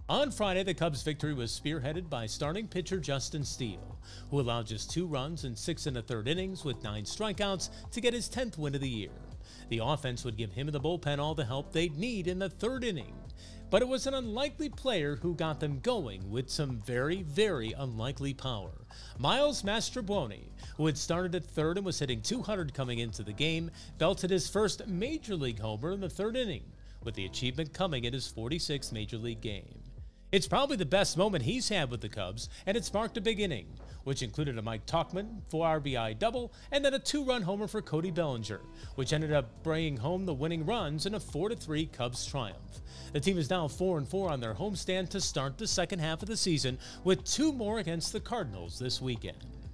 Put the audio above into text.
On Friday, the Cubs' victory was spearheaded by starting pitcher Justin Steele, who allowed just 2 runs in 6 1/3 innings with 9 strikeouts to get his 10th win of the year. The offense would give him and the bullpen all the help they'd need in the 3rd inning. But it was an unlikely player who got them going with some very, very unlikely power. Miles Mastrobuoni, who had started at 3rd and was hitting .200 coming into the game, belted his first Major League homer in the 3rd inning, with the achievement coming in his 46th Major League game. It's probably the best moment he's had with the Cubs, and it sparked a big inning, which included a Mike Tauchman 4 RBI double and then a 2-run homer for Cody Bellinger, which ended up bringing home the winning runs in a 4-3 Cubs triumph. The team is now 4-4 on their homestand to start the second half of the season, with 2 more against the Cardinals this weekend.